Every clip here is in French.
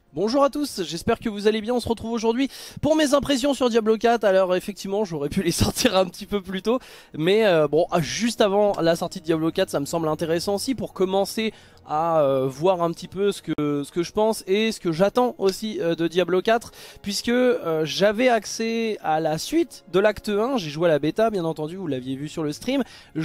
Bonjour à tous, j'espère que vous allez bien. On se retrouve aujourd'hui pour mes impressions sur Diablo 4. Alors effectivement j'aurais pu les sortir un petit peu plus tôt, mais bon, juste avant la sortie de Diablo 4 ça me semble intéressant aussi pour commencer à voir un petit peu ce que je pense et ce que j'attends aussi de Diablo 4, puisque j'avais accès à la suite de l'acte 1. J'ai joué à la bêta bien entendu, vous l'aviez vu sur le stream.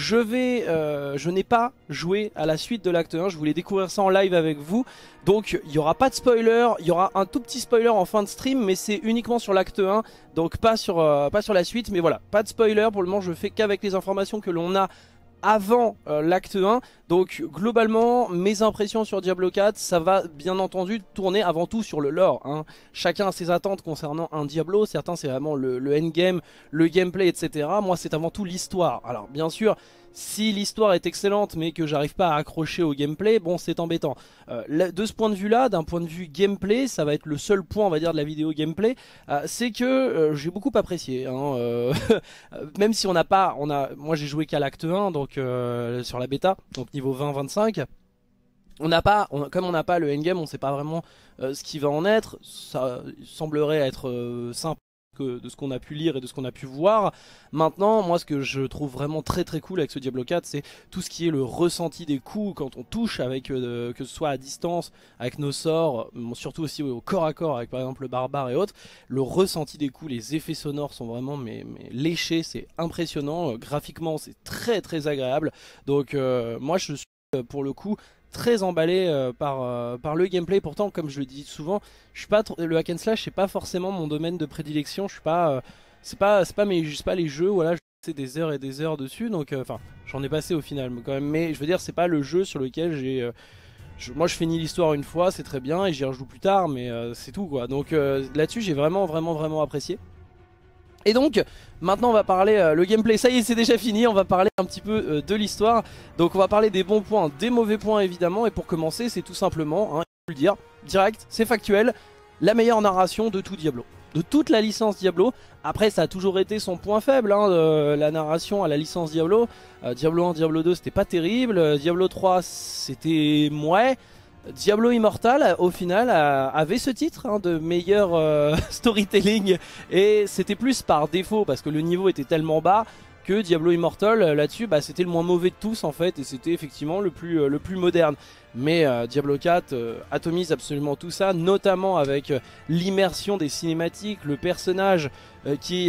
Je n'ai pas joué à la suite de l'acte 1, je voulais découvrir ça en live avec vous. Donc il n'y aura pas de spoiler, il y aura un tout petit spoiler en fin de stream, mais c'est uniquement sur l'acte 1, donc pas sur la suite. Mais voilà, pas de spoiler, pour le moment je fais qu'avec les informations que l'on a avant l'acte 1. Donc globalement mes impressions sur Diablo 4, ça va bien entendu tourner avant tout sur le lore, hein. Chacun a ses attentes concernant un Diablo, certains c'est vraiment le endgame, le gameplay, etc. Moi c'est avant tout l'histoire. Alors bien sûr, si l'histoire est excellente mais que j'arrive pas à accrocher au gameplay, bon c'est embêtant. De ce point de vue là, d'un point de vue gameplay, ça va être le seul point on va dire de la vidéo gameplay, c'est que j'ai beaucoup apprécié, hein, même si moi j'ai joué qu'à l'acte 1 donc sur la bêta, donc niveau 20-25. Comme on n'a pas le endgame, on sait pas vraiment ce qui va en être. Ça semblerait être simple de ce qu'on a pu lire et de ce qu'on a pu voir. Maintenant, moi ce que je trouve vraiment très très cool avec ce Diablo 4, c'est tout ce qui est le ressenti des coups quand on touche, avec que ce soit à distance, avec nos sorts, surtout aussi au corps à corps avec par exemple le barbare et autres. Le ressenti des coups, les effets sonores sont vraiment mais léchés, c'est impressionnant. Graphiquement c'est très très agréable. Donc moi je suis pour le coup très emballé par le gameplay. Pourtant comme je le dis souvent, je suis pas le hack and slash c'est pas forcément mon domaine de prédilection. Je suis pas c'est pas les jeux, voilà, je passé des heures et des heures dessus, donc enfin j'en ai passé au final mais quand même, mais je veux dire c'est pas le jeu sur lequel j'ai moi je finis l'histoire une fois, c'est très bien et j'y rejoue plus tard, mais c'est tout quoi. Donc là-dessus j'ai vraiment apprécié. Et donc maintenant on va parler le gameplay, ça y est c'est déjà fini, on va parler un petit peu de l'histoire. Donc on va parler des bons points, des mauvais points évidemment. Et pour commencer c'est tout simplement, hein, il faut le dire, direct, c'est factuel, la meilleure narration de tout Diablo, de toute la licence Diablo. Après ça a toujours été son point faible, hein, la narration à la licence Diablo. Diablo 1, Diablo 2 c'était pas terrible, Diablo 3 c'était mouais. Diablo Immortal au final avait ce titre, hein, de meilleur storytelling, et c'était plus par défaut parce que le niveau était tellement bas que Diablo Immortal là-dessus c'était le moins mauvais de tous en fait, et c'était effectivement le plus moderne. Mais Diablo 4 atomise absolument tout ça, notamment avec l'immersion des cinématiques, le personnage qui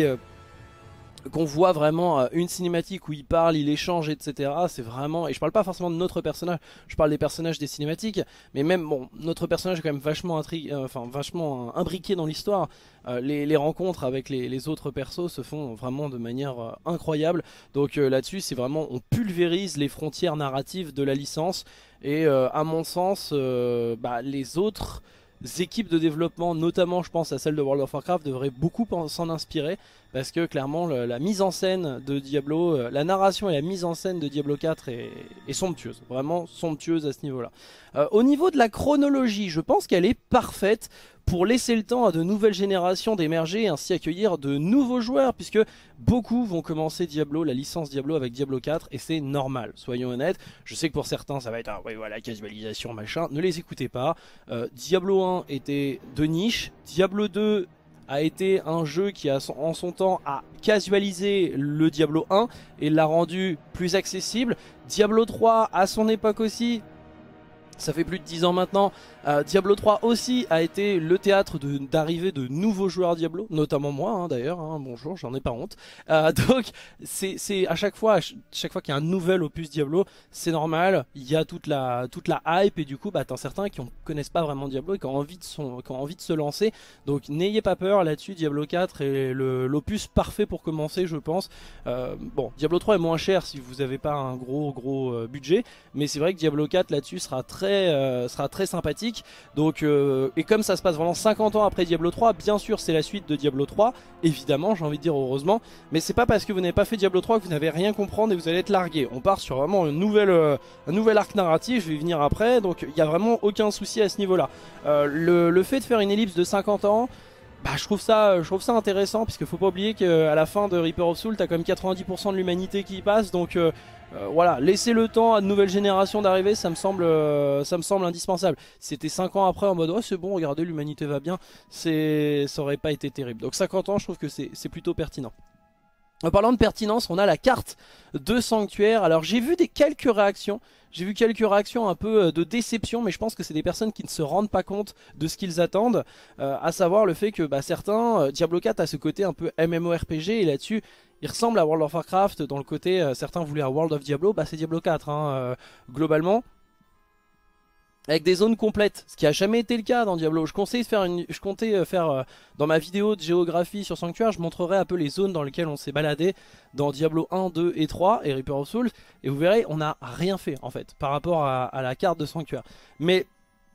qu'on voit vraiment une cinématique où il parle, il échange, etc. C'est vraiment, et je parle pas forcément de notre personnage, je parle des personnages des cinématiques, mais même bon, notre personnage est quand même vachement vachement imbriqué dans l'histoire. Les rencontres avec les autres persos se font vraiment de manière incroyable. Donc là-dessus, c'est vraiment, on pulvérise les frontières narratives de la licence. Et à mon sens, les autres équipes de développement, notamment je pense à celle de World of Warcraft, devraient beaucoup s'en inspirer, parce que clairement la mise en scène de Diablo, la narration et la mise en scène de Diablo 4 est somptueuse, vraiment somptueuse à ce niveau là. Au niveau de la chronologie, je pense qu'elle est parfaite pour laisser le temps à de nouvelles générations d'émerger et ainsi accueillir de nouveaux joueurs, puisque beaucoup vont commencer Diablo, la licence Diablo, avec Diablo 4, et c'est normal, soyons honnêtes. Je sais que pour certains ça va être oui voilà, casualisation machin, ne les écoutez pas. Diablo 1 était de niche, Diablo 2 a été un jeu qui en son temps a casualisé le Diablo 1 et l'a rendu plus accessible. Diablo 3 à son époque aussi, ça fait plus de 10 ans maintenant, Diablo 3 aussi a été le théâtre d'arrivée de nouveaux joueurs Diablo, notamment moi hein, d'ailleurs, hein, bonjour, j'en ai pas honte. Donc c'est à chaque fois qu'il y a un nouvel opus Diablo, c'est normal, il y a toute la hype, et du coup t'en certains qui connaissent pas vraiment Diablo et qui ont envie de se lancer. Donc n'ayez pas peur là-dessus, Diablo 4 est l'opus parfait pour commencer je pense. Bon, Diablo 3 est moins cher si vous n'avez pas un gros budget, mais c'est vrai que Diablo 4 là-dessus sera très sympathique. Donc et comme ça se passe vraiment 50 ans après Diablo 3, bien sûr c'est la suite de Diablo 3, évidemment, j'ai envie de dire heureusement, mais c'est pas parce que vous n'avez pas fait Diablo 3 que vous n'avez rien comprendre et vous allez être largué. On part sur vraiment un nouvel arc narratif, je vais y venir après, donc il n'y a vraiment aucun souci à ce niveau là. Le fait de faire une ellipse de 50 ans, Bah, je trouve ça intéressant, puisque faut pas oublier qu'à la fin de Reaper of Souls, t'as quand même 90% de l'humanité qui y passe, donc voilà, laisser le temps à de nouvelles générations d'arriver, ça me semble indispensable. Si c'était 5 ans après en mode oh c'est bon, regardez l'humanité va bien, ça aurait pas été terrible. Donc 50 ans, je trouve que c'est plutôt pertinent. En parlant de pertinence, on a la carte de Sanctuaire. Alors j'ai vu quelques réactions. J'ai vu quelques réactions un peu de déception, mais je pense que c'est des personnes qui ne se rendent pas compte de ce qu'ils attendent. À savoir le fait que certains, Diablo 4 a ce côté un peu MMORPG, et là-dessus, il ressemble à World of Warcraft dans le côté, certains voulaient un World of Diablo, c'est Diablo 4 globalement. Avec des zones complètes, ce qui a jamais été le cas dans Diablo. Je comptais faire dans ma vidéo de géographie sur Sanctuaire, je montrerai un peu les zones dans lesquelles on s'est baladé dans Diablo 1, 2 et 3 et Reaper of Souls. Et vous verrez, on n'a rien fait en fait par rapport à la carte de Sanctuaire. Mais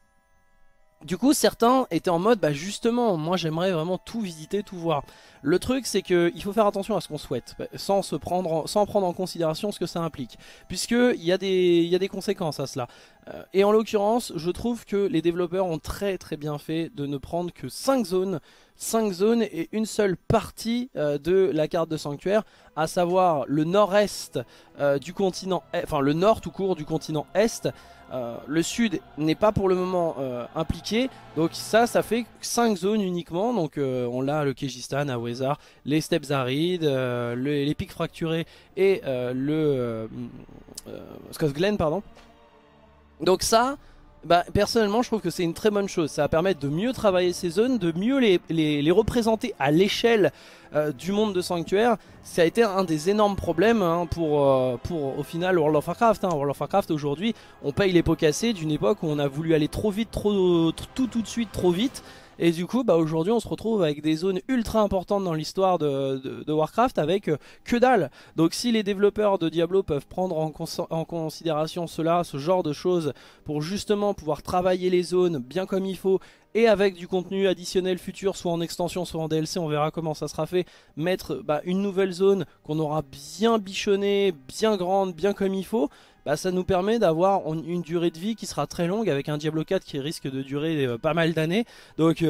du coup, certains étaient en mode, justement, moi j'aimerais vraiment tout visiter, tout voir. Le truc, c'est qu'il faut faire attention à ce qu'on souhaite, sans prendre en considération ce que ça implique. Puisqu'il y a des conséquences à cela. Et en l'occurrence, je trouve que les développeurs ont très très bien fait de ne prendre que 5 zones et une seule partie de la carte de Sanctuaire, à savoir le nord-est du continent, enfin le nord tout court du continent Est. Le sud n'est pas pour le moment impliqué, donc ça fait 5 zones uniquement. Donc on a le Kyrgyzstan, Awezar, les steppes arides, les pics fracturés et le Skosglen, pardon. Donc ça, personnellement je trouve que c'est une très bonne chose. Ça va permettre de mieux travailler ces zones, de mieux les représenter à l'échelle du monde de Sanctuaire. Ça a été un des énormes problèmes pour au final World of Warcraft. World of Warcraft aujourd'hui, on paye les pots cassés d'une époque où on a voulu aller trop vite, tout de suite, trop vite. Et du coup, aujourd'hui, on se retrouve avec des zones ultra importantes dans l'histoire de Warcraft avec que dalle. Donc si les développeurs de Diablo peuvent prendre en considération ce genre de choses, pour justement pouvoir travailler les zones bien comme il faut, et avec du contenu additionnel futur, soit en extension, soit en DLC, on verra comment ça sera fait, mettre une nouvelle zone qu'on aura bien bichonnée, bien grande, bien comme il faut, ça nous permet d'avoir une durée de vie qui sera très longue, avec un Diablo 4 qui risque de durer pas mal d'années. Donc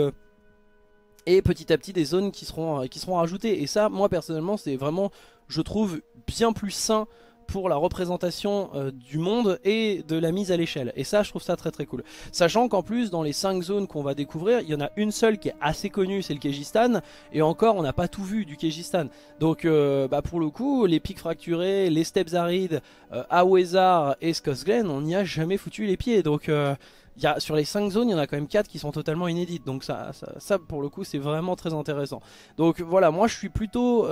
et petit à petit des zones qui seront rajoutées. Et ça, moi personnellement, c'est vraiment, je trouve, bien plus sain pour la représentation du monde et de la mise à l'échelle. Et ça, je trouve ça très très cool. Sachant qu'en plus, dans les 5 zones qu'on va découvrir, il y en a une seule qui est assez connue, c'est le Kyrgyzstan. Et encore, on n'a pas tout vu du Kyrgyzstan. Donc pour le coup, les pics fracturés, les steppes arides, Awezar et Skosglen, on n'y a jamais foutu les pieds. Donc sur les 5 zones, il y en a quand même 4 qui sont totalement inédites. Donc ça pour le coup, c'est vraiment très intéressant. Donc voilà, moi je suis plutôt...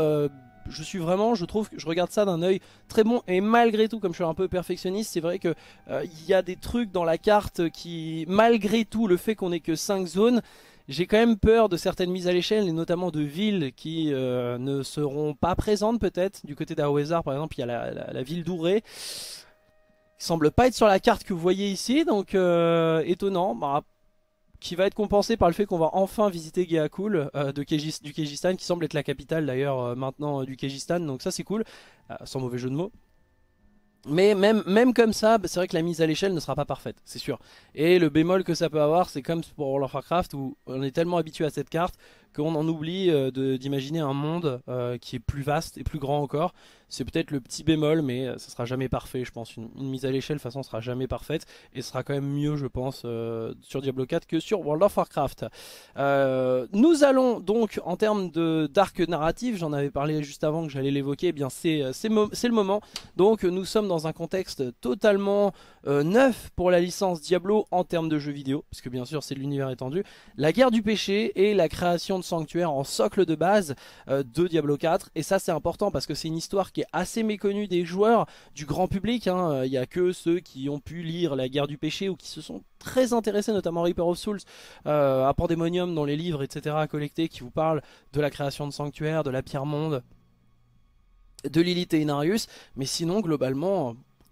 je trouve que je regarde ça d'un œil très bon, et malgré tout, comme je suis un peu perfectionniste, c'est vrai que il y a des trucs dans la carte qui, malgré tout, le fait qu'on ait que 5 zones, j'ai quand même peur de certaines mises à l'échelle, et notamment de villes qui ne seront pas présentes peut-être. Du côté d'Awezar par exemple, il y a la ville d'Ouré, qui semble pas être sur la carte que vous voyez ici, donc étonnant. Qui va être compensé par le fait qu'on va enfin visiter Geakul du Kyrgyzstan, qui semble être la capitale d'ailleurs maintenant du Kyrgyzstan, donc ça c'est cool, sans mauvais jeu de mots. Mais même comme ça, c'est vrai que la mise à l'échelle ne sera pas parfaite, c'est sûr. Et le bémol que ça peut avoir, c'est comme pour World of Warcraft, où on est tellement habitué à cette carte qu'on en oublie d'imaginer un monde qui est plus vaste et plus grand encore. C'est peut-être le petit bémol, mais ça sera jamais parfait, je pense. Une mise à l'échelle, de toute façon, sera jamais parfaite, et sera quand même mieux, je pense, sur Diablo 4 que sur World of Warcraft. Nous allons donc, en termes d'arc narratif, j'en avais parlé juste avant que j'allais l'évoquer, eh bien c'est le moment. Donc nous sommes dans un contexte totalement neuf pour la licence Diablo en termes de jeux vidéo, parce que bien sûr c'est l'univers étendu. La guerre du péché et la création de sanctuaires en socle de base de Diablo 4, et ça c'est important parce que c'est une histoire qui est assez méconnue des joueurs, du grand public. Il n'y a que ceux qui ont pu lire la guerre du péché ou qui se sont très intéressés, notamment Reaper of Souls, à Pandemonium dans les livres etc. à collecter, qui vous parlent de la création de sanctuaires, de la pierre monde, de Lilith et Inarius. Mais sinon globalement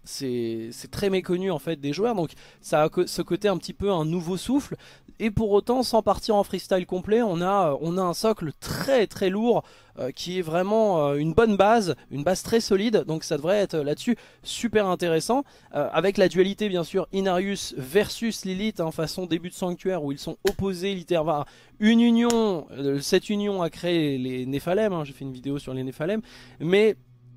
c'est très méconnu en fait des joueurs, donc ça a ce côté un petit peu un nouveau souffle. Et pour autant, sans partir en freestyle complet, on a un socle très très lourd qui est vraiment une bonne base, une base très solide. Donc ça devrait être là-dessus super intéressant. Avec la dualité bien sûr Inarius versus Lilith, hein, façon début de Sanctuaire où ils sont opposés littéralement. Une union, cette union a créé les Néphalem, hein, j'ai fait une vidéo sur les Néphalem, mais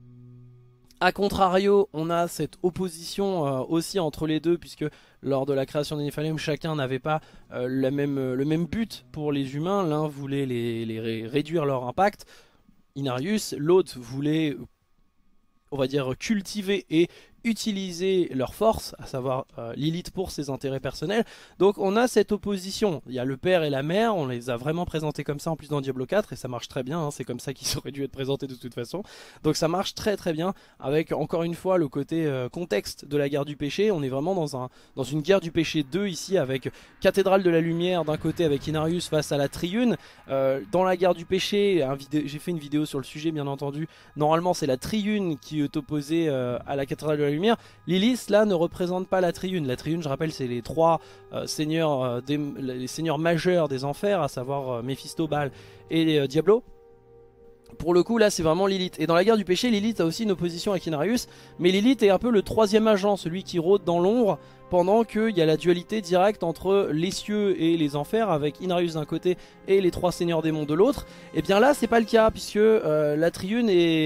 a contrario, on a cette opposition aussi entre les deux, puisque lors de la création des Néphalem, chacun n'avait pas le même but pour les humains. L'un voulait réduire leur impact, Inarius, l'autre voulait, on va dire, cultiver et utiliser leur force, à savoir Lilith pour ses intérêts personnels. Donc on a cette opposition, il y a le père et la mère, on les a vraiment présentés comme ça en plus dans Diablo 4 et ça marche très bien, hein, c'est comme ça qu'ils auraient dû être présentés de toute façon. Donc ça marche très très bien avec encore une fois le côté contexte de la guerre du péché. On est vraiment dans une guerre du péché 2 ici, avec Cathédrale de la Lumière d'un côté avec Inarius face à la Triune. Dans la guerre du péché, j'ai fait une vidéo sur le sujet bien entendu, normalement c'est la Triune qui est opposée à la Cathédrale de la Lumière. Lilith là ne représente pas la Triune. La Triune, je rappelle, c'est les trois seigneurs, les seigneurs majeurs des enfers, à savoir Méphisto, Baal et Diablo. Pour le coup là c'est vraiment Lilith. Et dans la guerre du péché, Lilith a aussi une opposition avec Inarius, mais Lilith est un peu le troisième agent, celui qui rôde dans l'ombre, pendant qu'il y a la dualité directe entre les cieux et les enfers, avec Inarius d'un côté et les trois seigneurs démons de l'autre. Et bien là c'est pas le cas, puisque la Triune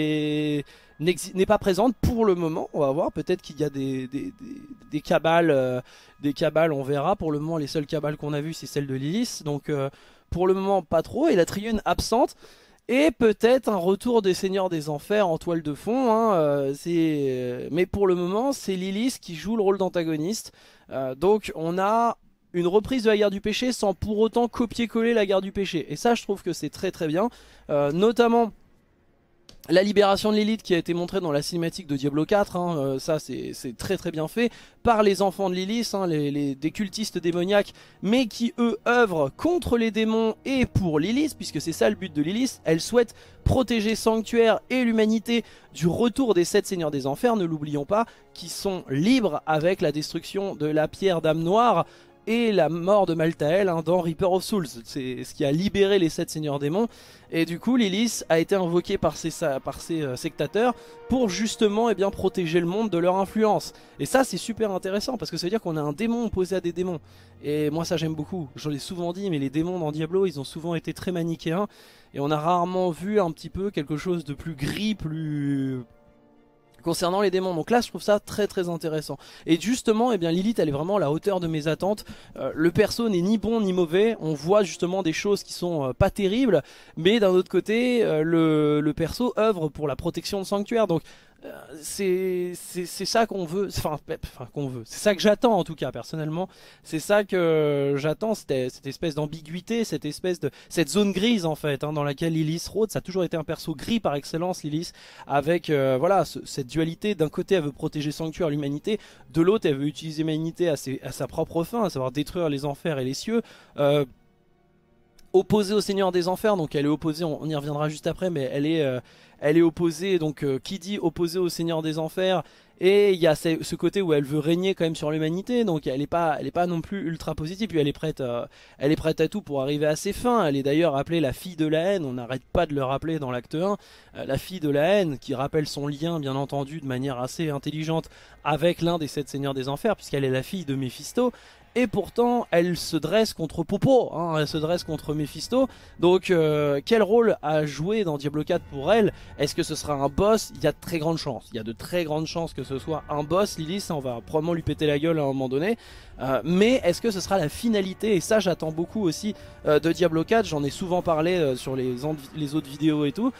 n'est pas présente pour le moment. On va voir, peut-être qu'il y a des cabales, on verra. Pour le moment les seules cabales qu'on a vues c'est celle de Lilith, donc pour le moment pas trop, et la Triune absente. Et peut-être un retour des Seigneurs des Enfers en toile de fond, hein, mais pour le moment c'est Lilith qui joue le rôle d'antagoniste. Donc on a une reprise de la guerre du péché sans pour autant copier-coller la guerre du péché. Et ça je trouve que c'est très très bien, notamment la libération de Lilith qui a été montrée dans la cinématique de Diablo 4, hein, ça c'est très très bien fait, par les enfants de Lilith, hein, des cultistes démoniaques, mais qui eux œuvrent contre les démons et pour Lilith, puisque c'est ça le but de Lilith. Elle souhaite protéger Sanctuaire et l'humanité du retour des 7 seigneurs des enfers, ne l'oublions pas, qui sont libres avec la destruction de la pierre d'âme noire et la mort de Maltael, hein, dans Reaper of Souls. C'est ce qui a libéré les 7 seigneurs démons. Et du coup Lilith a été invoquée par ses sectateurs pour justement protéger le monde de leur influence. Et ça c'est super intéressant, parce que ça veut dire qu'on a un démon opposé à des démons. Et moi ça j'aime beaucoup, j'en ai souvent dit, mais les démons dans Diablo ils ont souvent été très manichéens, et on a rarement vu un petit peu quelque chose de plus gris, plus concernant les démons. Donc là je trouve ça très très intéressant. Et justement Lilith elle est vraiment à la hauteur de mes attentes. Le perso n'est ni bon ni mauvais, on voit justement des choses qui sont pas terribles, mais d'un autre côté le perso œuvre pour la protection de Sanctuaire. Donc c'est ça qu'on veut, c'est ça que j'attends en tout cas personnellement, c'est ça que j'attends, cette espèce d'ambiguïté, cette zone grise en fait, hein, dans laquelle Lilith rôde. Ça a toujours été un perso gris par excellence, Lilith, avec voilà cette dualité. D'un côté elle veut protéger Sanctuaire, l'humanité, de l'autre elle veut utiliser l'humanité à sa propre fin, à savoir détruire les enfers et les cieux. Opposée au Seigneur des Enfers, donc elle est opposée, on y reviendra juste après, mais elle est opposée, donc qui dit opposée au Seigneur des Enfers, et il y a ce côté où elle veut régner quand même sur l'humanité, donc elle est pas non plus ultra positive, puis elle est prête à tout pour arriver à ses fins. Elle est d'ailleurs appelée la fille de la haine, on n'arrête pas de le rappeler dans l'acte 1, la fille de la haine, qui rappelle son lien bien entendu de manière assez intelligente avec l'un des 7 Seigneurs des Enfers, puisqu'elle est la fille de Méphisto. Et pourtant elle se dresse contre Popo, hein, elle se dresse contre Méphisto. Donc quel rôle a joué dans Diablo 4 pour elle? Est-ce que ce sera un boss? Il y a de très grandes chances, il y a de très grandes chances que ce soit un boss. Lilith, on va probablement lui péter la gueule à un moment donné, mais est-ce que ce sera la finalité? Et ça j'attends beaucoup aussi de Diablo 4, j'en ai souvent parlé sur les autres vidéos et tout.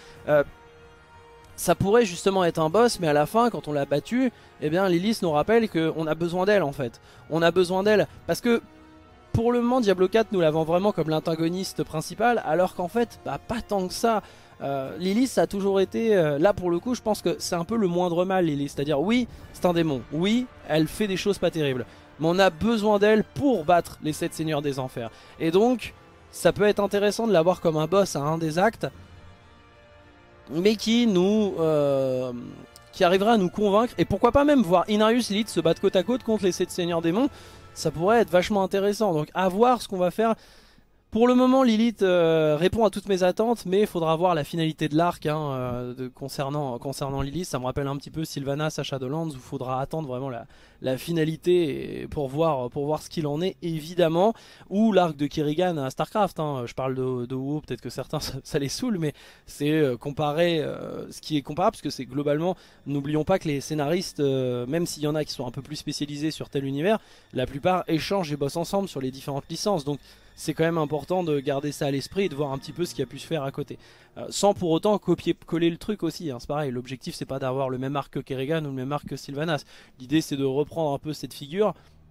Ça pourrait justement être un boss, mais à la fin quand on l'a battu, Lilith nous rappelle qu'on a besoin d'elle en fait. On a besoin d'elle parce que pour le moment Diablo 4 nous l'avons vraiment comme l'antagoniste principal, alors qu'en fait pas tant que ça. Lilith ça a toujours été, là pour le coup je pense que c'est un peu le moindre mal Lilith, c'est-à-dire oui c'est un démon, oui elle fait des choses pas terribles, mais on a besoin d'elle pour battre les 7 seigneurs des enfers. Et donc ça peut être intéressant de l'avoir comme un boss à un des actes, mais qui nous qui arriverait à nous convaincre. Et pourquoi pas même voir Inarius Lilith se battre côte à côte contre les 7 seigneurs démons. Ça pourrait être vachement intéressant. Donc à voir ce qu'on va faire. Pour le moment, Lilith répond à toutes mes attentes, mais il faudra voir la finalité de l'arc concernant Lilith. Ça me rappelle un petit peu Sylvanas à Shadowlands, où il faudra attendre vraiment la finalité pour voir ce qu'il en est, évidemment. Ou l'arc de Kerrigan à Starcraft. Je parle de WoW, peut-être que certains ça les saoule, mais c'est comparer ce qui est comparable, parce que c'est globalement, n'oublions pas que les scénaristes, même s'il y en a qui sont un peu plus spécialisés sur tel univers, la plupart échangent et bossent ensemble sur les différentes licences. Donc c'est quand même important de garder ça à l'esprit et de voir un petit peu ce qui a pu se faire à côté. Sans pour autant copier-coller le truc aussi, c'est pareil, l'objectif c'est pas d'avoir le même arc que Kerrigan ou le même arc que Sylvanas. L'idée c'est de reprendre un peu cette figure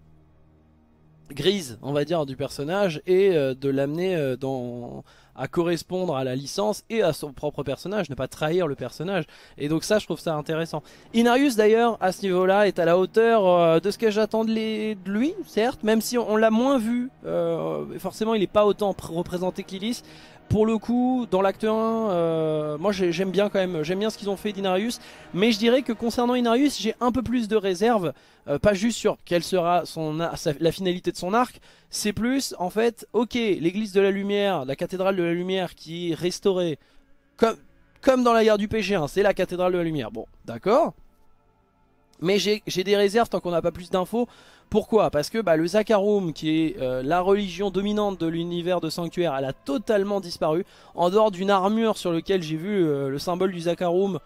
grise, on va dire, du personnage et de l'amener à correspondre à la licence et à son propre personnage, ne pas trahir le personnage. Et donc ça, je trouve ça intéressant. Inarius d'ailleurs, à ce niveau-là, est à la hauteur de ce que j'attends de lui, certes, même si on l'a moins vu. Forcément, il n'est pas autant représenté que Lilith. Pour le coup, dans l'acte 1, moi j'aime bien quand même, j'aime bien ce qu'ils ont fait d'Inarius, mais je dirais que concernant Inarius, j'ai un peu plus de réserve, pas juste sur quelle sera la finalité de son arc, c'est plus en fait, ok, l'église de la lumière, la cathédrale de la lumière qui est restaurée, comme dans la guerre du péché, c'est la cathédrale de la lumière, bon, d'accord. Mais j'ai des réserves tant qu'on n'a pas plus d'infos. Pourquoi? Parce que le Zakarum, qui est la religion dominante de l'univers de Sanctuaire, elle a totalement disparu. En dehors d'une armure sur laquelle j'ai vu le symbole du Zakarum.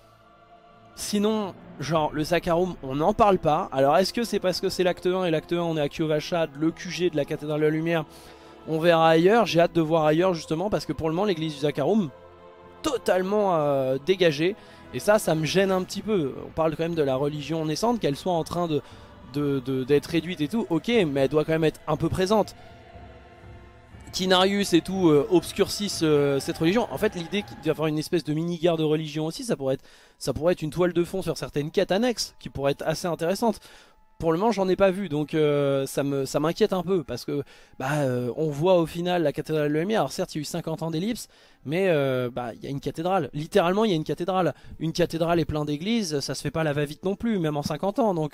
Sinon, genre, le Zakarum, on n'en parle pas. Alors, est-ce que c'est parce que c'est l'acte 1 et l'acte 1, on est à Kyovashad, le QG de la cathédrale de la lumière? On verra ailleurs. J'ai hâte de voir ailleurs, justement, parce que pour le moment, l'église du Zakarum, totalement dégagée. Et ça me gêne un petit peu. On parle quand même de la religion naissante, qu'elle soit en train d'être réduite et tout, ok, mais elle doit quand même être un peu présente. Qu'Inarius et tout obscurcissent cette religion. En fait, l'idée d'avoir une espèce de mini-guerre de religion aussi, ça pourrait être une toile de fond sur certaines quêtes annexes, qui pourraient être assez intéressantes. Pour le moment, j'en ai pas vu, donc ça m'inquiète un peu, parce que on voit au final la cathédrale de la lumière. Alors certes, il y a eu 50 ans d'ellipse, mais il y a une cathédrale. Littéralement, il y a une cathédrale. Une cathédrale et plein d'églises, ça se fait pas la va-vite non plus, même en 50 ans. Donc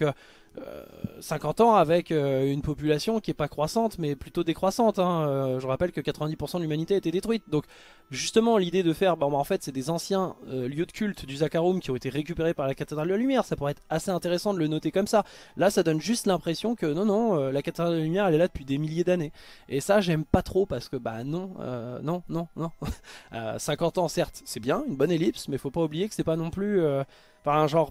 50 ans avec une population qui est pas croissante, mais plutôt décroissante. Je rappelle que 90% de l'humanité a été détruite. Donc justement, l'idée de faire, en fait, c'est des anciens lieux de culte du Zakarum qui ont été récupérés par la cathédrale de la lumière. Ça pourrait être assez intéressant de le noter comme ça. Là, ça donne juste l'impression que non, la cathédrale de la lumière, elle est là depuis des milliers d'années. Et ça, j'aime pas trop parce que non. 50 ans, certes, c'est bien, une bonne ellipse, mais faut pas oublier que c'est pas non plus, genre,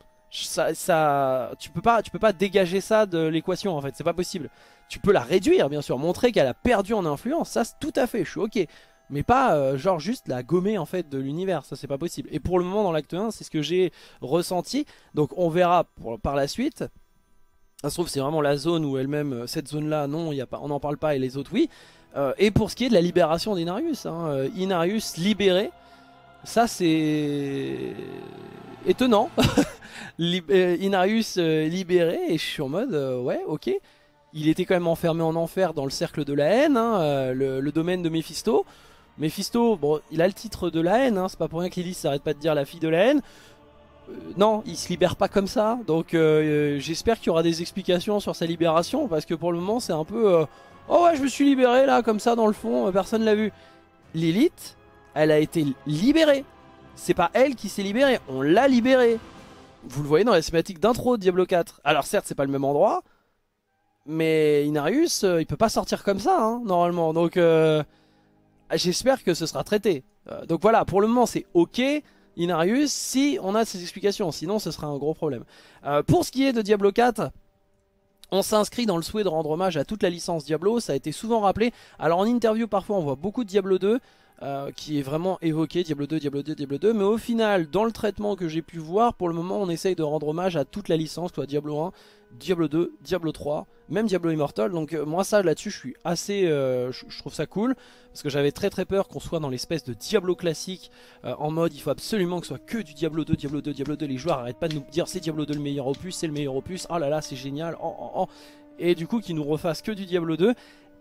tu peux pas dégager ça de l'équation en fait, c'est pas possible. Tu peux la réduire, bien sûr, montrer qu'elle a perdu en influence, ça c'est tout à fait, je suis ok. Mais pas genre juste la gommer en fait de l'univers, ça c'est pas possible. Et pour le moment dans l'acte 1, c'est ce que j'ai ressenti, donc on verra par la suite. Ça se trouve c'est vraiment la zone où elle-même, cette zone-là, non, on n'en parle pas et les autres oui. Et pour ce qui est de la libération d'Inarius, Inarius libéré, ça c'est étonnant. Inarius libéré, et je suis en mode ouais, ok. Il était quand même enfermé en enfer dans le cercle de la haine, le domaine de Méphisto. Méphisto, bon, il a le titre de la haine, c'est pas pour rien que Lilith s'arrête pas de dire la fille de la haine. Non, il se libère pas comme ça, donc j'espère qu'il y aura des explications sur sa libération, parce que pour le moment c'est un peu oh ouais, je me suis libéré là, comme ça dans le fond, personne l'a vu. Lilith, elle a été libérée, c'est pas elle qui s'est libérée, on l'a libérée. Vous le voyez dans la cinématique d'intro de Diablo 4. Alors certes c'est pas le même endroit, mais Inarius il peut pas sortir comme ça normalement, donc j'espère que ce sera traité. Donc voilà, pour le moment c'est ok Inarius si on a ces explications, sinon ce sera un gros problème. Pour ce qui est de Diablo 4, on s'inscrit dans le souhait de rendre hommage à toute la licence Diablo, ça a été souvent rappelé. Alors en interview parfois on voit beaucoup de Diablo 2 qui est vraiment évoqué, Diablo 2, Diablo 2, Diablo 2, mais au final dans le traitement que j'ai pu voir, pour le moment on essaye de rendre hommage à toute la licence, soit Diablo 1, Diablo 2, Diablo 3, même Diablo Immortal. Donc moi ça là-dessus je suis assez, je trouve ça cool, parce que j'avais très très peur qu'on soit dans l'espèce de Diablo classique, en mode il faut absolument que ce soit que du Diablo 2, Diablo 2, Diablo 2, les joueurs arrêtent pas de nous dire c'est Diablo 2 le meilleur opus, c'est le meilleur opus, oh là là c'est génial, et du coup qu'ils nous refassent que du Diablo 2.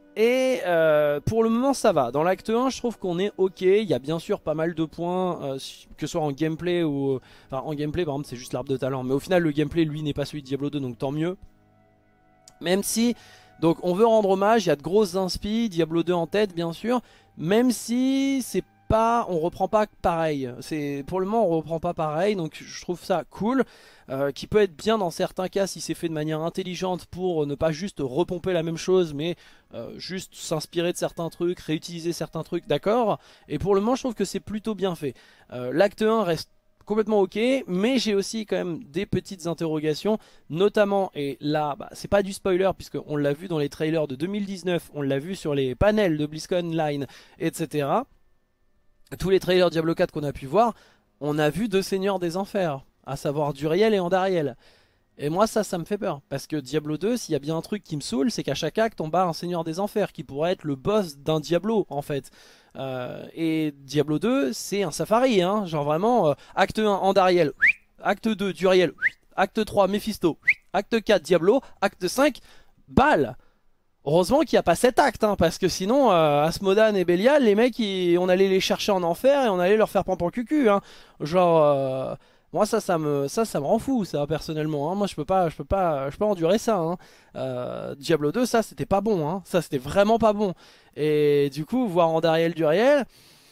Et pour le moment ça va. Dans l'acte 1 je trouve qu'on est ok. Il y a bien sûr pas mal de points, que ce soit en gameplay ou... Enfin en gameplay par exemple c'est juste l'arbre de talent. Mais au final le gameplay lui n'est pas celui de Diablo 2 donc tant mieux. Même si... Donc on veut rendre hommage, il y a de grosses inspi, Diablo 2 en tête bien sûr. Même si c'est pas... On reprend pas pareil. Pour le moment on reprend pas pareil. Donc je trouve ça cool. Qui peut être bien dans certains cas si c'est fait de manière intelligente pour ne pas juste repomper la même chose mais juste s'inspirer de certains trucs, réutiliser certains trucs, d'accord. Et pour le moment je trouve que c'est plutôt bien fait. L'acte 1 reste complètement ok, mais j'ai aussi quand même des petites interrogations, notamment, et là bah, c'est pas du spoiler puisqu'on l'a vu dans les trailers de 2019, on l'a vu sur les panels de BlizzCon Online, etc. Tous les trailers Diablo 4 qu'on a pu voir, on a vu deux seigneurs des enfers, à savoir Duriel et Andariel. Et moi ça me fait peur, parce que Diablo 2, s'il y a bien un truc qui me saoule, c'est qu'à chaque acte on bat un seigneur des enfers, qui pourrait être le boss d'un Diablo en fait. Et Diablo 2 c'est un safari, hein, genre vraiment, acte 1 Andariel, acte 2 Duriel, acte 3 Mephisto, acte 4 Diablo, acte 5 Baal. Heureusement qu'il n'y a pas 7 actes, hein, parce que sinon, Asmodan et Belial, les mecs, on allait les chercher en enfer et on allait leur faire pampan cucu, hein. Genre, moi ça me rend fou, ça, personnellement, hein. Moi je peux pas endurer ça, hein. Diablo 2, ça c'était pas bon, hein. Ça c'était vraiment pas bon. Et du coup, voir Andariel Duriel,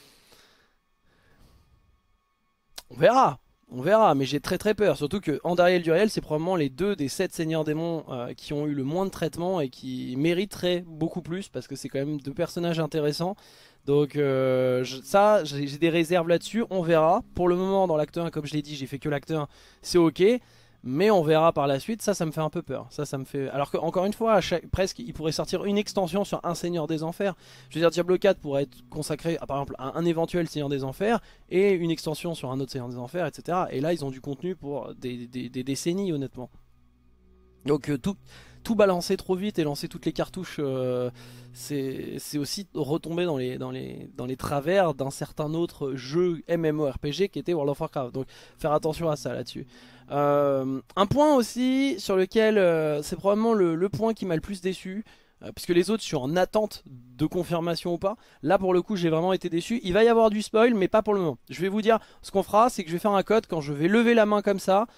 on verra. On verra, mais j'ai très peur. Surtout que Andariel Duriel, c'est probablement les deux des 7 seigneurs démons qui ont eu le moins de traitement et qui mériteraient beaucoup plus parce que c'est quand même deux personnages intéressants. Donc j'ai des réserves là-dessus, on verra. Pour le moment, dans l'acte 1, comme je l'ai dit, j'ai fait que l'acte 1, c'est ok. Mais on verra par la suite, ça me fait un peu peur. Ça me fait... Alors que, encore une fois, presque, il pourrait sortir une extension sur un Seigneur des Enfers. Je veux dire, Diablo 4 pourrait être consacré, par exemple, à un éventuel Seigneur des Enfers, et une extension sur un autre Seigneur des Enfers, etc. Et là, ils ont du contenu pour des décennies, honnêtement. Donc, tout balancer trop vite et lancer toutes les cartouches, c'est aussi retomber dans les travers d'un certain autre jeu MMORPG qui était World of Warcraft. Donc, faire attention à ça là-dessus. Un point aussi sur lequel c'est probablement le point qui m'a le plus déçu, puisque les autres je suis en attente de confirmation ou pas. Là pour le coup j'ai vraiment été déçu. Il va y avoir du spoil mais pas pour le moment. Je vais vous dire ce qu'on fera, c'est que je vais faire un code quand je vais lever la main comme ça.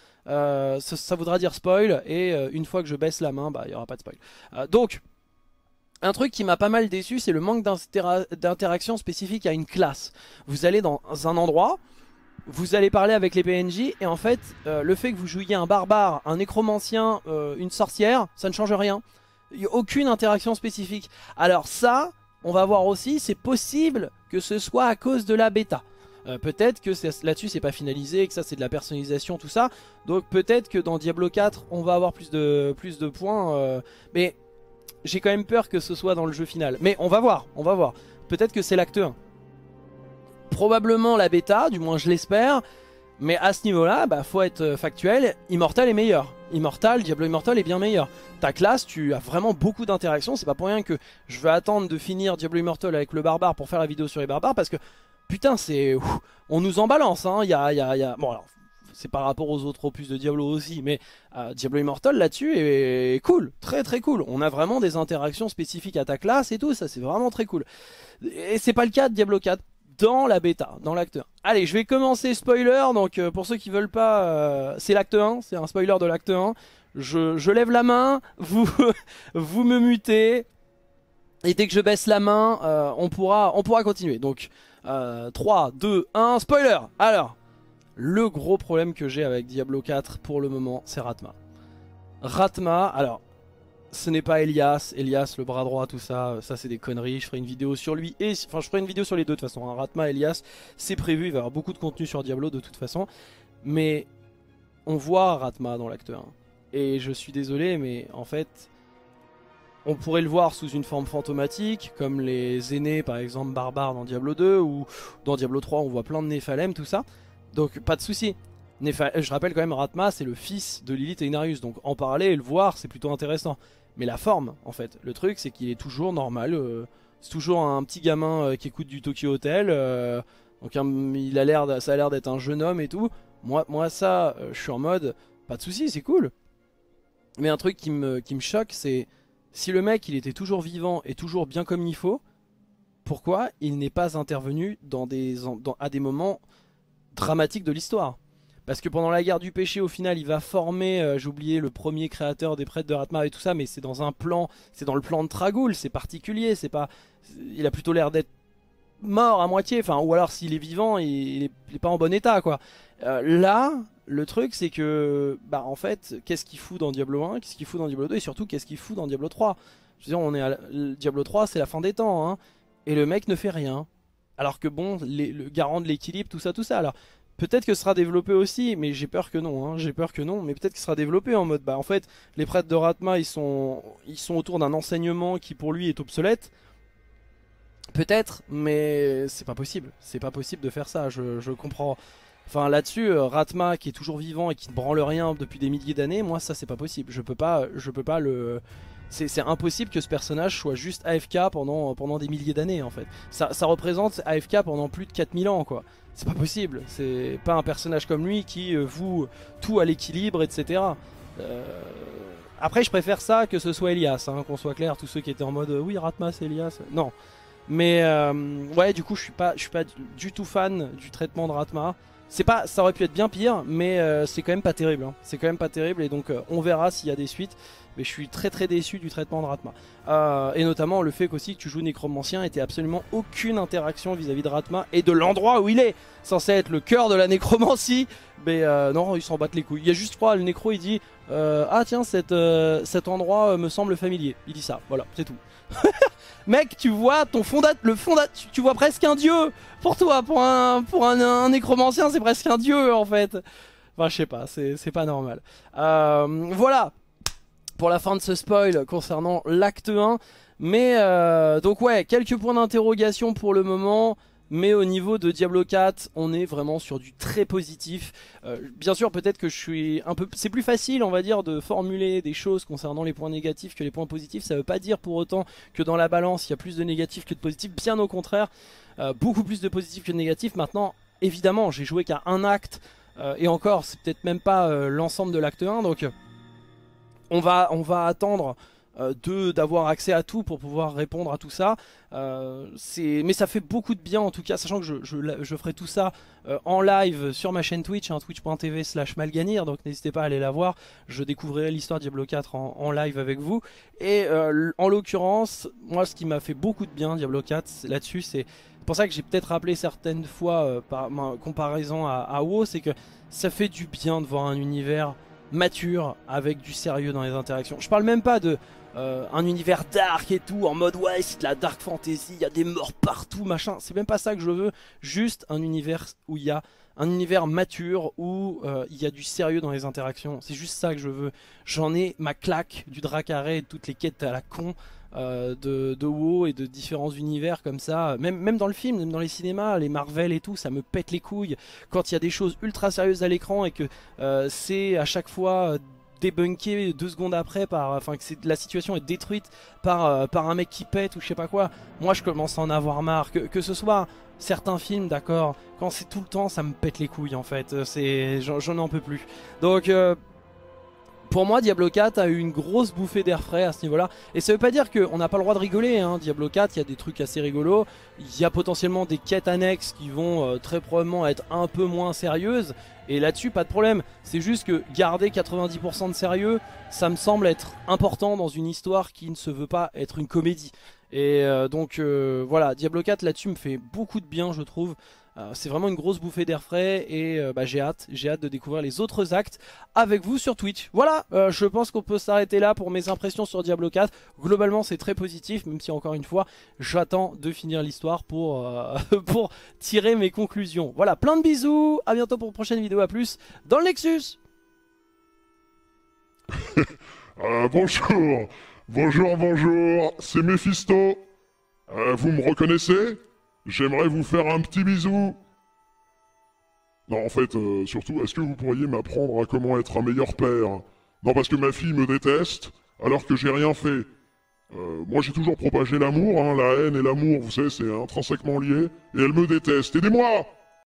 Ça voudra dire spoil et une fois que je baisse la main bah il n'y aura pas de spoil. Donc un truc qui m'a pas mal déçu, c'est le manque d'interaction spécifique à une classe. Vous allez dans un endroit, vous allez parler avec les PNJ et en fait le fait que vous jouiez un barbare, un nécromancien, une sorcière, ça ne change rien. Il n'y a aucune interaction spécifique. Alors ça, on va voir aussi, c'est possible que ce soit à cause de la bêta. Peut-être que là-dessus c'est pas finalisé, que ça c'est de la personnalisation, tout ça. Donc peut-être que dans Diablo 4 on va avoir plus de points. Mais j'ai quand même peur que ce soit dans le jeu final. Mais on va voir, on va voir. Peut-être que c'est l'acte 1. Probablement la bêta, du moins je l'espère. Mais à ce niveau-là, bah, faut être factuel, Immortal est meilleur. Diablo Immortal est bien meilleur. Ta classe, tu as vraiment beaucoup d'interactions. C'est pas pour rien que je vais attendre de finir Diablo Immortal avec le barbare pour faire la vidéo sur les barbares. Parce que, putain, c'est... On nous en balance, hein. Bon, alors, c'est par rapport aux autres opus de Diablo aussi. Mais Diablo Immortal, là-dessus, est cool. Très cool. On a vraiment des interactions spécifiques à ta classe et tout. Ça, c'est vraiment très cool. Et c'est pas le cas de Diablo 4. Dans la bêta, dans l'acte 1. Allez, je vais commencer spoiler, donc pour ceux qui veulent pas, c'est l'acte 1, c'est un spoiler de l'acte 1. Je lève la main, vous, vous me mutez, et dès que je baisse la main, on pourra continuer. Donc, 3, 2, 1, spoiler. Alors, le gros problème que j'ai avec Diablo 4 pour le moment, c'est Rathma. Rathma, alors... Ce n'est pas Elias, le bras droit, tout ça, ça c'est des conneries, je ferai une vidéo sur lui, enfin je ferai une vidéo sur les deux de toute façon, hein. Rathma, Elias, c'est prévu, il va y avoir beaucoup de contenu sur Diablo de toute façon, mais on voit Rathma dans l'acte 1, et je suis désolé, mais en fait, on pourrait le voir sous une forme fantomatique, comme les aînés par exemple barbares dans Diablo 2, ou dans Diablo 3 on voit plein de Néphalem, tout ça, donc pas de souci. Je rappelle quand même, Rathma c'est le fils de Lilith et Inarius, donc en parler et le voir c'est plutôt intéressant. Mais la forme en fait, le truc c'est qu'il est toujours normal, c'est toujours un petit gamin qui écoute du Tokyo Hotel, donc ça a l'air d'être un jeune homme et tout. Moi je suis en mode, pas de soucis, c'est cool. Mais un truc qui me choque c'est Si le mec il était toujours vivant et toujours bien comme il faut, pourquoi il n'est pas intervenu à des moments dramatiques de l'histoire? Parce que pendant la guerre du péché, au final, il va former, j'ai oublié, le premier créateur des prêtres de Ratma et tout ça, mais c'est dans un plan, c'est dans le plan de Tragoul, c'est particulier, c'est pas, il a plutôt l'air d'être mort à moitié, enfin, ou alors s'il est vivant, il est pas en bon état, quoi. Là, le truc, c'est que, bah, en fait, qu'est-ce qu'il fout dans Diablo 1, qu'est-ce qu'il fout dans Diablo 2, et surtout, qu'est-ce qu'il fout dans Diablo 3? Je veux dire, Diablo 3, c'est la fin des temps, hein, et le mec ne fait rien. Alors que bon, le garant de l'équilibre, tout ça, alors peut-être que ce sera développé aussi, mais j'ai peur que non, hein, j'ai peur que non, mais peut-être que ce sera développé en mode, bah en fait, les prêtres de Ratma, ils sont autour d'un enseignement qui pour lui est obsolète. Peut-être, mais c'est pas possible de faire ça, je comprends. Enfin là-dessus, Ratma qui est toujours vivant et qui ne branle rien depuis des milliers d'années, moi ça c'est pas possible, je peux pas le... C'est impossible que ce personnage soit juste AFK pendant des milliers d'années en fait. Ça représente AFK pendant plus de 4000 ans quoi. C'est pas possible, c'est pas un personnage comme lui qui voue tout à l'équilibre etc. Après je préfère ça que ce soit Elias, hein, qu'on soit clair, tous ceux qui étaient en mode oui Ratma c'est Elias, non. Mais ouais du coup je suis pas du tout fan du traitement de Ratma. Ça aurait pu être bien pire, mais c'est quand même pas terrible. Hein. C'est quand même pas terrible et donc on verra s'il y a des suites. Mais je suis très déçu du traitement de Ratma. Et notamment le fait qu'aussi que tu joues nécromancien et t'aies absolument aucune interaction vis-à-vis de Ratma et de l'endroit où il est. Censé être le cœur de la nécromancie. Mais non, ils s'en battent les couilles. Il y a juste le nécro il dit ah tiens cet endroit me semble familier. Il dit ça, voilà, c'est tout. Mec, tu vois tu vois presque un dieu. Pour toi, pour un nécromancien, c'est presque un dieu en fait. Enfin, je sais pas, c'est pas normal. Voilà pour la fin de ce spoil concernant l'acte 1. Mais donc ouais, quelques points d'interrogation pour le moment. Mais au niveau de Diablo 4, on est vraiment sur du très positif. Bien sûr, peut-être que je suis un peu... C'est plus facile, on va dire, de formuler des choses concernant les points négatifs que les points positifs. Ça veut pas dire pour autant que dans la balance, il y a plus de négatifs que de positifs. Bien au contraire, beaucoup plus de positifs que de négatifs. Maintenant, évidemment, j'ai joué qu'à un acte. Et encore, c'est peut-être même pas l'ensemble de l'acte 1. Donc, on va attendre... d'avoir accès à tout pour pouvoir répondre à tout ça. Mais ça fait beaucoup de bien en tout cas, sachant que je ferai tout ça en live sur ma chaîne Twitch, hein, twitch.tv/malganir, donc n'hésitez pas à aller la voir. Je découvrirai l'histoire Diablo 4 en live avec vous. Et en l'occurrence, moi ce qui m'a fait beaucoup de bien Diablo 4 là-dessus, c'est pour ça que j'ai peut-être rappelé certaines fois par ma comparaison à WoW, c'est que ça fait du bien de voir un univers mature avec du sérieux dans les interactions. Je parle même pas de un univers dark et tout en mode ouais c'est de la dark fantasy, il y a des morts partout machin, c'est même pas ça que je veux, juste un univers où il y a un univers mature où il y a du sérieux dans les interactions, c'est juste ça que je veux. J'en ai ma claque du Dracaré et de toutes les quêtes à la con de WoW et de différents univers comme ça, même dans le film, même dans les cinémas, les Marvel et tout, ça me pète les couilles quand il y a des choses ultra sérieuses à l'écran et que c'est à chaque fois débunké 2 secondes après enfin que la situation est détruite par un mec qui pète ou je sais pas quoi. Moi je commence à en avoir marre, que ce soit certains films, d'accord, quand c'est tout le temps ça me pète les couilles en fait, j'en en peux plus. Donc pour moi, Diablo 4 a eu une grosse bouffée d'air frais à ce niveau-là. Et ça veut pas dire qu'on n'a pas le droit de rigoler, hein. Diablo 4, il y a des trucs assez rigolos. Il y a potentiellement des quêtes annexes qui vont très probablement être un peu moins sérieuses. Et là-dessus, pas de problème. C'est juste que garder 90% de sérieux, ça me semble être important dans une histoire qui ne se veut pas être une comédie. Et donc voilà, Diablo 4 là-dessus me fait beaucoup de bien, je trouve. C'est vraiment une grosse bouffée d'air frais et j'ai hâte de découvrir les autres actes avec vous sur Twitch. Voilà, je pense qu'on peut s'arrêter là pour mes impressions sur Diablo 4. Globalement c'est très positif, même si encore une fois j'attends de finir l'histoire pour tirer mes conclusions. Voilà, plein de bisous, à bientôt pour une prochaine vidéo, à plus dans le Nexus. Bonjour, c'est Mephisto. Vous me reconnaissez ? J'aimerais vous faire un petit bisou. Non, en fait, surtout, est-ce que vous pourriez m'apprendre à comment être un meilleur père? Non, parce que ma fille me déteste, alors que j'ai rien fait. Moi, j'ai toujours propagé l'amour, hein, la haine et l'amour, vous savez, c'est intrinsèquement lié, et elle me déteste. Aidez-moi!